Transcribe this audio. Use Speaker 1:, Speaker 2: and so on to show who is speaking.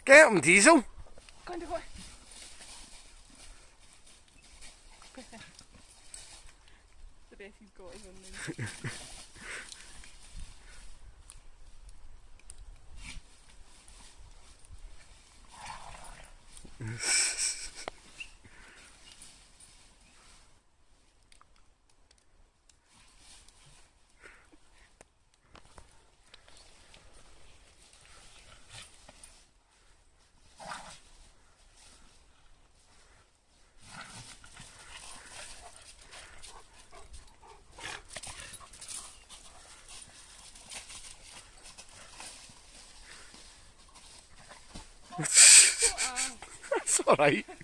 Speaker 1: Get him, Diesel.
Speaker 2: Go on, go on. The best he's got is on there.
Speaker 1: That's alright.